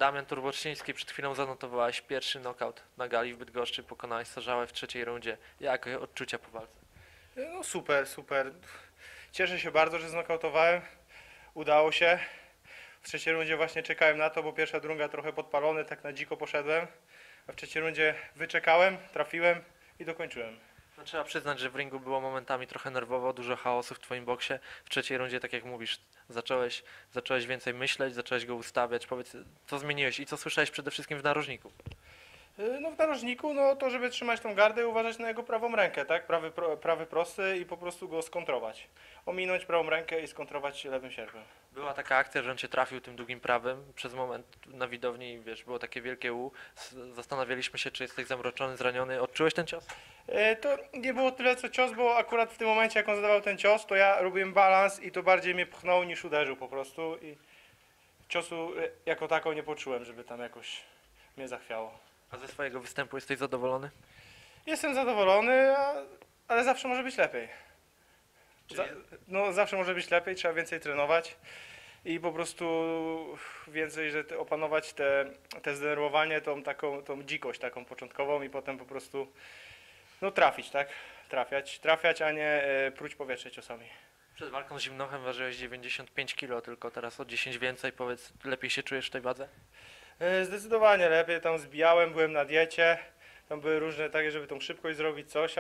Damian Turboczyński, przed chwilą zanotowałeś pierwszy knockout na gali w Bydgoszczy, pokonałeś Sarzałę w trzeciej rundzie. Jakie odczucia po walce? No super, super. Cieszę się bardzo, że znokautowałem. Udało się. W trzeciej rundzie właśnie czekałem na to, bo pierwsza druga trochę podpalony, tak na dziko poszedłem. A w trzeciej rundzie wyczekałem, trafiłem i dokończyłem. No, trzeba przyznać, że w ringu było momentami trochę nerwowo, dużo chaosu w twoim boksie. W trzeciej rundzie, tak jak mówisz, zacząłeś więcej myśleć, zacząłeś go ustawiać. Powiedz, co zmieniłeś i co słyszałeś przede wszystkim w narożniku? No w narożniku, no to żeby trzymać tą gardę i uważać na jego prawą rękę, tak? Prawy prosty i po prostu go skontrować. Ominąć prawą rękę i skontrować lewym sierpem. Była taka akcja, że on cię trafił tym długim prawym. Przez moment na widowni, wiesz, było takie wielkie U. Zastanawialiśmy się, czy jesteś zamroczony, zraniony. Odczułeś ten cios? To nie było tyle co cios, bo akurat w tym momencie jak on zadawał ten cios, to ja robiłem balans i to bardziej mnie pchnął niż uderzył po prostu i ciosu jako tako nie poczułem, żeby tam jakoś mnie zachwiało. A ze swojego występu jesteś zadowolony? Jestem zadowolony, ale zawsze może być lepiej. Czyli No zawsze może być lepiej, trzeba więcej trenować i po prostu więcej, że opanować te zdenerwowanie, tą dzikość taką początkową i potem po prostu no trafić, tak? Trafiać, a nie pruć powietrze ciosami. przed walką z Zimnochem ważyłeś 95 kg, tylko teraz o 10 więcej. Powiedz, lepiej się czujesz w tej wadze? Zdecydowanie lepiej, tam zbijałem, byłem na diecie, tam były różne takie, żeby tą szybkość zrobić coś,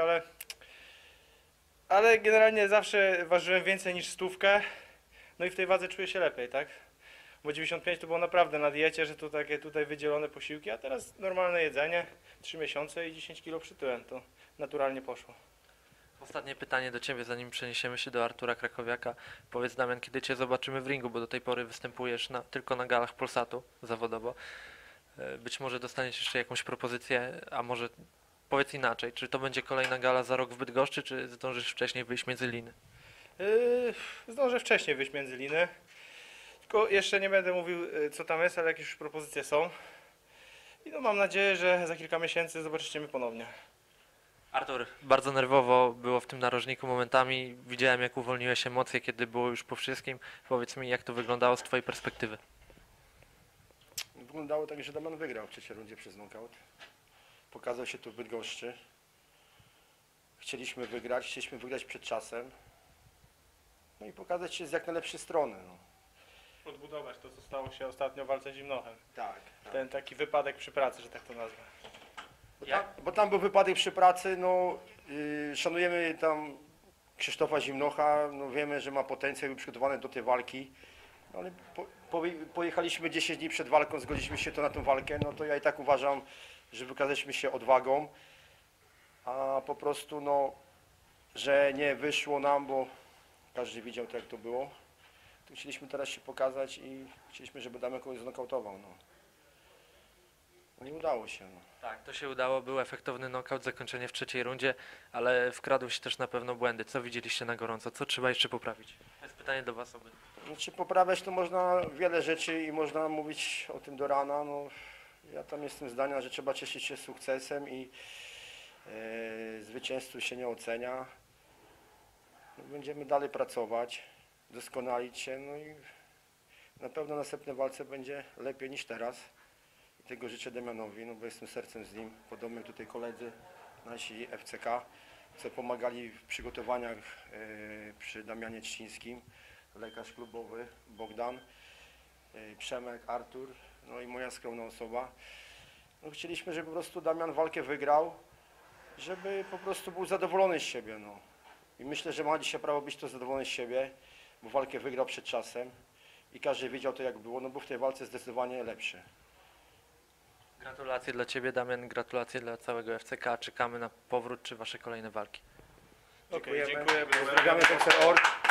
ale generalnie zawsze ważyłem więcej niż 100, no i w tej wadze czuję się lepiej, tak? Bo 95 to było naprawdę na diecie, że to takie tutaj wydzielone posiłki, a teraz normalne jedzenie, 3 miesiące i 10 kg przytyłem, to naturalnie poszło. Ostatnie pytanie do ciebie, zanim przeniesiemy się do Artura Krakowiaka. Powiedz, Damian, kiedy cię zobaczymy w ringu, bo do tej pory występujesz tylko na galach Polsatu zawodowo. Być może dostaniesz jeszcze jakąś propozycję, a może powiedz inaczej, czy to będzie kolejna gala za rok w Bydgoszczy, czy zdążysz wcześniej wyjść między liny? Zdążę wcześniej wyjść między liny, tylko jeszcze nie będę mówił co tam jest, ale jakieś już propozycje są. I no mam nadzieję, że za kilka miesięcy zobaczycie mnie ponownie. Artur, bardzo nerwowo było w tym narożniku momentami. Widziałem, jak uwolniłeś emocje, kiedy było już po wszystkim. Powiedz mi, jak to wyglądało z twojej perspektywy? Wyglądało tak, że Damian wygrał w trzeciej rundzie przez knockout. Pokazał się tu w Bydgoszczy. Chcieliśmy wygrać przed czasem. No i pokazać się z jak najlepszej strony. No. Odbudować to, co stało się ostatnio w walce z Zimnochem. Tak. Ten taki wypadek przy pracy, że tak to nazwę. Bo tam był wypadek przy pracy, no szanujemy tam Krzysztofa Zimnocha, no wiemy, że ma potencjał i przygotowany do tej walki. No, ale pojechaliśmy 10 dni przed walką, zgodziliśmy się to na tę walkę, no to ja i tak uważam, że wykazaliśmy się odwagą, a po prostu no, że nie wyszło nam, bo każdy widział to jak to było, to chcieliśmy teraz się pokazać i chcieliśmy, żeby Damian kogoś znokautował, no. No nie udało się, no. Tak, to się udało, był efektowny knockout, zakończenie w trzeciej rundzie, ale wkradły się też na pewno błędy. Co widzieliście na gorąco? Co trzeba jeszcze poprawić? To jest pytanie do was obydwu. Znaczy poprawiać to można wiele rzeczy i można mówić o tym do rana. No, ja tam jestem zdania, że trzeba cieszyć się sukcesem i zwycięstwo się nie ocenia. No, będziemy dalej pracować, doskonalić się, no i na pewno następne walce będzie lepiej niż teraz. I tego życzę Damianowi, no bo jestem sercem z nim. Podobnie tutaj koledzy nasi FCK, co pomagali w przygotowaniach przy Damianie Trzcińskim. Lekarz klubowy Bogdan, Przemek, Artur, no i moja skromna osoba. No chcieliśmy, żeby po prostu Damian walkę wygrał, żeby po prostu był zadowolony z siebie. No. I myślę, że ma dzisiaj prawo być to zadowolony z siebie, bo walkę wygrał przed czasem i każdy wiedział to jak było, no bo w tej walce zdecydowanie lepszy. Gratulacje dla ciebie, Damian, gratulacje dla całego FCK. Czekamy na powrót czy wasze kolejne walki. Okej, Dziękujemy. dziękuję. Pozdrawiamy Boxer Org.